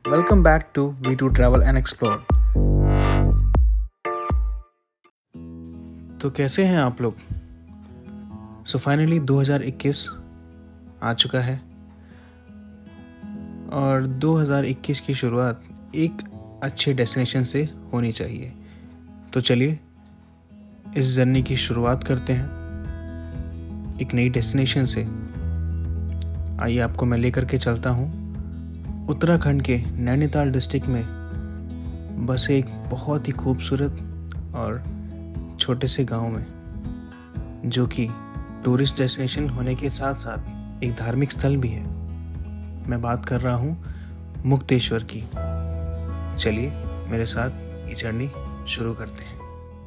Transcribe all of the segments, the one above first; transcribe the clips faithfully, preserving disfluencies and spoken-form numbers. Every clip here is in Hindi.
Welcome back to V two Travel and Explore. तो कैसे हैं आप लोग? सो फाइनली दो हज़ार इक्कीस आ चुका है और दो हज़ार इक्कीस की शुरुआत एक अच्छे डेस्टिनेशन से होनी चाहिए। तो चलिए इस जर्नी की शुरुआत करते हैं एक नई डेस्टिनेशन से। आइए आपको मैं लेकर के चलता हूँ उत्तराखंड के नैनीताल डिस्ट्रिक्ट में बसे एक बहुत ही खूबसूरत और छोटे से गांव में, जो कि टूरिस्ट डेस्टिनेशन होने के साथ साथ एक धार्मिक स्थल भी है। मैं बात कर रहा हूँ मुक्तेश्वर की। चलिए मेरे साथ ये जर्नी शुरू करते हैं।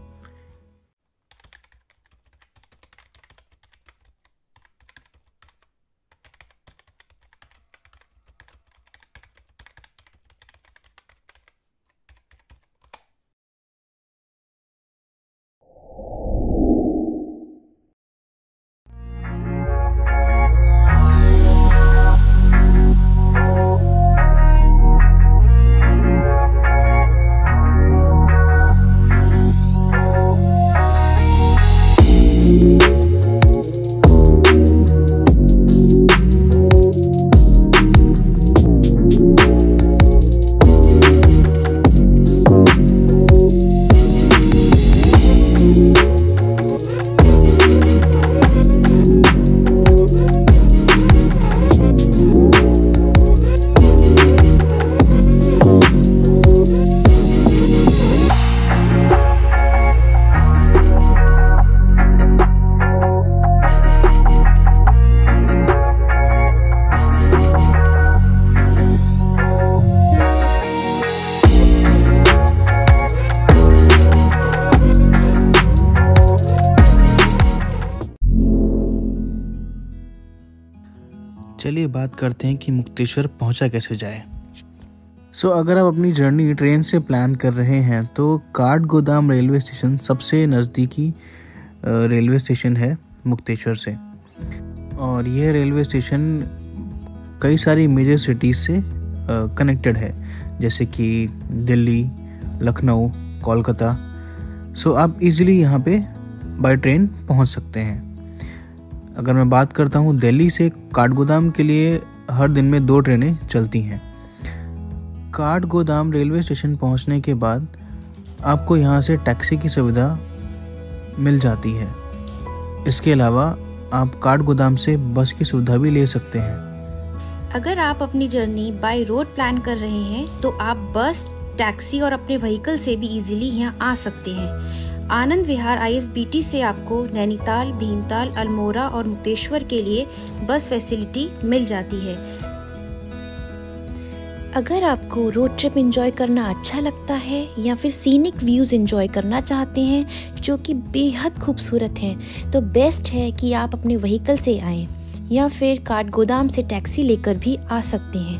चलिए बात करते हैं कि मुक्तेश्वर पहुंचा कैसे जाए। सो so, अगर आप अपनी जर्नी ट्रेन से प्लान कर रहे हैं तो काठगोदाम रेलवे स्टेशन सबसे नज़दीकी रेलवे स्टेशन है मुक्तेश्वर से। और यह रेलवे स्टेशन कई सारी मेजर सिटीज़ से कनेक्टेड है, जैसे कि दिल्ली, लखनऊ, कोलकाता। सो so, आप इजीली यहाँ पे बाय ट्रेन पहुँच सकते हैं। अगर मैं बात करता हूँ दिल्ली से काठगोदाम के लिए हर दिन में दो ट्रेनें चलती हैं। काठगोदाम रेलवे स्टेशन पहुँचने के बाद आपको यहाँ से टैक्सी की सुविधा मिल जाती है। इसके अलावा आप काठगोदाम से बस की सुविधा भी ले सकते हैं। अगर आप अपनी जर्नी बाय रोड प्लान कर रहे हैं तो आप बस, टैक्सी और अपने व्हीकल से भी इजीली यहाँ आ सकते हैं। Anand Vihar I S B T से आपको नैनीताल, भीमताल, अल्मोड़ा और मुक्तेश्वर के लिए बस फैसिलिटी मिल जाती है। अगर आपको रोड ट्रिप एंजॉय करना अच्छा लगता है या फिर सीनिक व्यूज़ एंजॉय करना चाहते हैं जो कि बेहद खूबसूरत हैं, तो बेस्ट है कि आप अपने व्हीकल से आएं या फिर काठगोदाम से टैक्सी लेकर भी आ सकते हैं।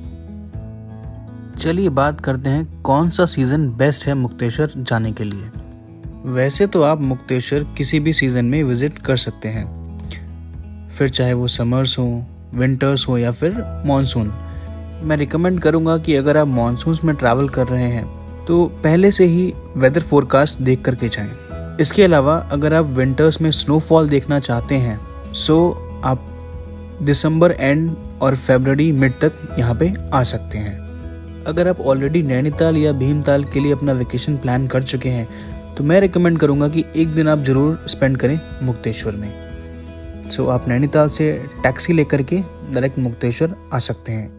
चलिए बात करते हैं कौन सा सीज़न बेस्ट है मुक्तेश्वर जाने के लिए। वैसे तो आप मुक्तेश्वर किसी भी सीज़न में विज़िट कर सकते हैं, फिर चाहे वो समर्स हो, विंटर्स हो या फिर मॉनसून। मैं रिकमेंड करूँगा कि अगर आप मॉनसून्स में ट्रैवल कर रहे हैं तो पहले से ही वेदर फोरकास्ट देख करके जाएं। इसके अलावा अगर आप विंटर्स में स्नोफॉल देखना चाहते हैं सो आप दिसंबर एंड और फरवरी मिड तक यहाँ पे आ सकते हैं। अगर आप ऑलरेडी नैनीताल या भीमताल के लिए अपना वेकेशन प्लान कर चुके हैं तो मैं रिकमेंड करूँगा कि एक दिन आप ज़रूर स्पेंड करें मुक्तेश्वर में। सो so, आप नैनीताल से टैक्सी लेकर के डायरेक्ट मुक्तेश्वर आ सकते हैं।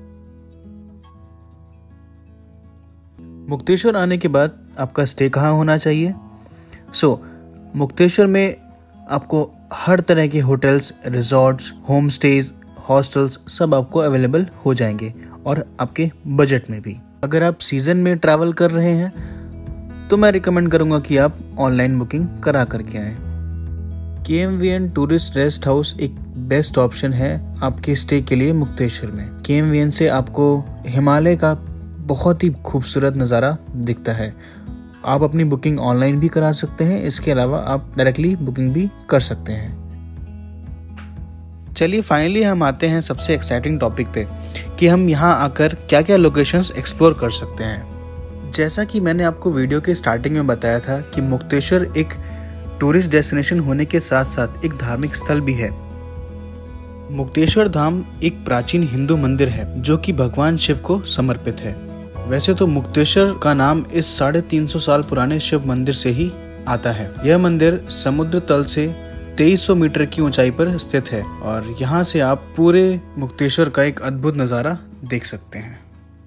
मुक्तेश्वर आने के बाद आपका स्टे कहाँ होना चाहिए? सो so, मुक्तेश्वर में आपको हर तरह के hotels, resorts, home stays, hostels सब आपको अवेलेबल हो जाएंगे और आपके बजट में भी। अगर आप सीज़न में ट्रैवल कर रहे हैं तो मैं रिकमेंड करूंगा कि आप ऑनलाइन बुकिंग करा करके आएँ। K M V N tourist rest house एक बेस्ट ऑप्शन है आपके स्टे के लिए मुक्तेश्वर में। के एम वी एन से आपको हिमालय का बहुत ही खूबसूरत नज़ारा दिखता है। आप अपनी बुकिंग ऑनलाइन भी करा सकते हैं, इसके अलावा आप डायरेक्टली बुकिंग भी कर सकते हैं। चलिए फाइनली हम आते हैं सबसे एक्साइटिंग टॉपिक पे कि हम यहाँ आकर क्या क्या लोकेशंस एक्सप्लोर कर सकते हैं। जैसा कि मैंने आपको वीडियो के स्टार्टिंग में बताया था कि मुक्तेश्वर एक टूरिस्ट डेस्टिनेशन होने के साथ साथ एक धार्मिक स्थल भी है। मुक्तेश्वर धाम एक प्राचीन हिंदू मंदिर है जो कि भगवान शिव को समर्पित है। वैसे तो मुक्तेश्वर का नाम इस साढ़े तीन सौ साल पुराने शिव मंदिर से ही आता है। यह मंदिर समुद्र तल से तेईस सौ मीटर की ऊंचाई पर स्थित है और यहाँ से आप पूरे मुक्तेश्वर का एक अद्भुत नज़ारा देख सकते हैं।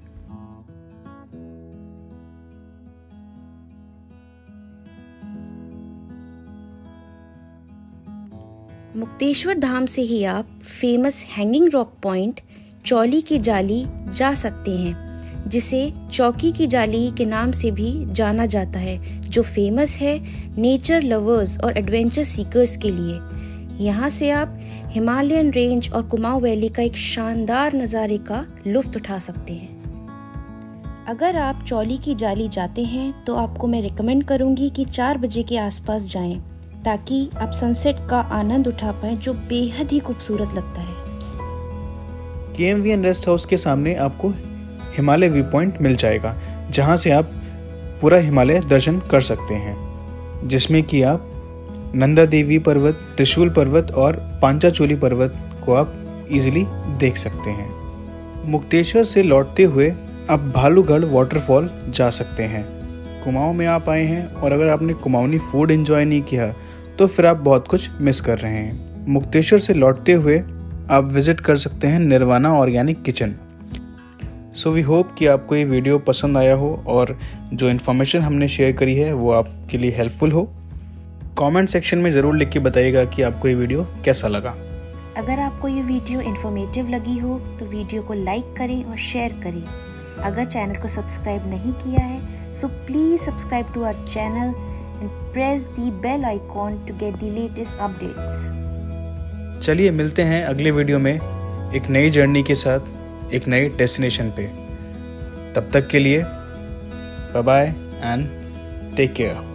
मुक्तेश्वर धाम से ही आप famous hanging rock point Chauli की जाली जा सकते हैं, जिसे चौकी की जाली के नाम से भी जाना जाता है, जो फेमस है नेचर लवर्स और एडवेंचर सीकर्स के लिए। यहाँ से आप हिमालयन रेंज और कुमाऊं वैली का एक शानदार नज़ारे का लुत्फ उठा सकते हैं। अगर आप चौली की जाली जाते हैं तो आपको मैं रिकमेंड करूँगी कि चार बजे के आसपास जाएं, ताकि आप सनसेट का आनंद उठा पाएं, जो बेहद ही खूबसूरत लगता है। K M V N rest house के सामने आपको हिमालय व्यू पॉइंट मिल जाएगा, जहां से आप पूरा हिमालय दर्शन कर सकते हैं, जिसमें कि आप नंदा देवी पर्वत, त्रिशूल पर्वत और पांचाचोली पर्वत को आप इजीली देख सकते हैं। मुक्तेश्वर से लौटते हुए आप भालूगढ़ वाटरफॉल जा सकते हैं। कुमाऊं में आप आए हैं और अगर आपने कुमाऊनी फूड एंजॉय नहीं किया तो फिर आप बहुत कुछ मिस कर रहे हैं। मुक्तेश्वर से लौटते हुए आप विजिट कर सकते हैं Nirvana organic kitchen. So we hope कि आपको ये वीडियो पसंद आया हो और जो इन्फॉर्मेशन हमने शेयर करी है वो आपके लिए हेल्पफुल हो। कमेंट सेक्शन में ज़रूर लिख के बताइएगा कि आपको ये वीडियो कैसा लगा। अगर आपको ये वीडियो इन्फॉर्मेटिव लगी हो तो वीडियो को लाइक करें और शेयर करें। अगर चैनल को सब्सक्राइब नहीं किया है so please subscribe to our channel and press the bell icon to get the latest updates. चलिए मिलते हैं अगले वीडियो में एक नई जर्नी के साथ, एक नए डेस्टिनेशन पे। तब तक के लिए bye bye and take care.